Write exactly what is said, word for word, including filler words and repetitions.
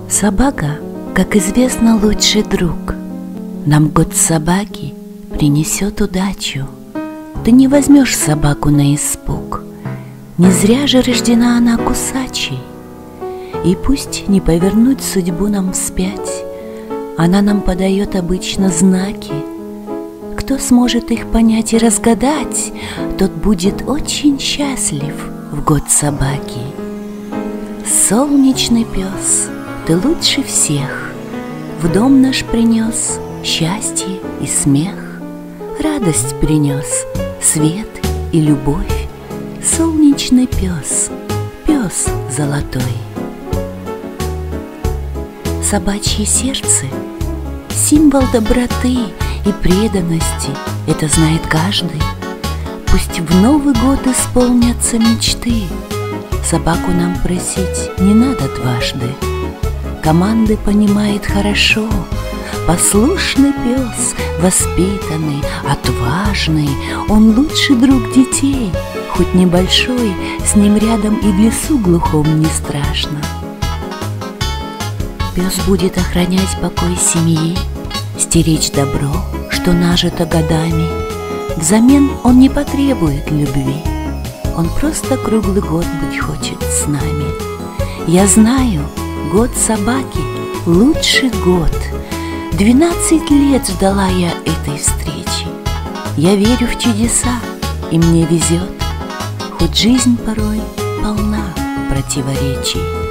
Собака, как известно, лучший друг. Нам год собаки принесет удачу. Ты не возьмешь собаку на испуг. Не зря же рождена она кусачей. И пусть не повернуть судьбу нам вспять, она нам подает обычно знаки. Кто сможет их понять и разгадать, тот будет очень счастлив в год собаки. Солнечный пес, ты лучше всех, в дом наш принес счастье и смех, радость принес, свет и любовь. Солнечный пес, пес золотой. Собачье сердце — символ доброты и преданности, это знает каждый. Пусть в Новый год исполнятся мечты, собаку нам просить не надо дважды. Команды понимает хорошо, послушный пес, воспитанный, отважный. Он лучший друг детей, хоть небольшой, с ним рядом и в лесу глухом не страшно. Пес будет охранять покой семьи, стеречь добро, что нажито годами. Взамен он не потребует любви, он просто круглый год быть хочет с нами. Я знаю, год собаки — лучший год. Двенадцать лет ждала я этой встречи. Я верю в чудеса, и мне везет, хоть жизнь порой полна противоречий.